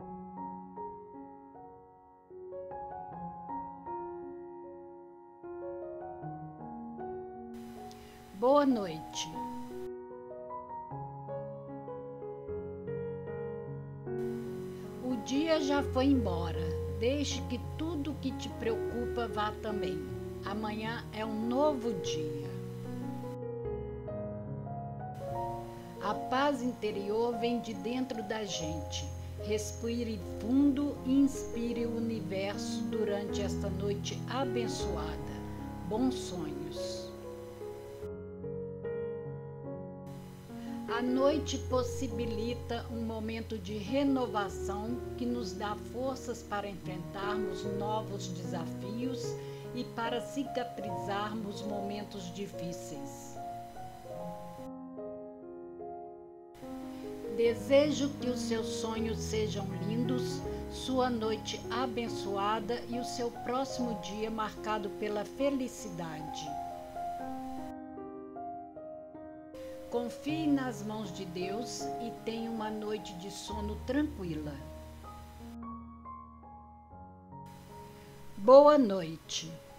Boa noite. O dia já foi embora. Deixe que tudo que te preocupa vá também. Amanhã é um novo dia. A paz interior vem de dentro da gente. Respire fundo e inspire o universo durante esta noite abençoada. Bons sonhos. A noite possibilita um momento de renovação que nos dá forças para enfrentarmos novos desafios e para cicatrizarmos momentos difíceis. Desejo que os seus sonhos sejam lindos, sua noite abençoada e o seu próximo dia marcado pela felicidade. Confie nas mãos de Deus e tenha uma noite de sono tranquila. Boa noite.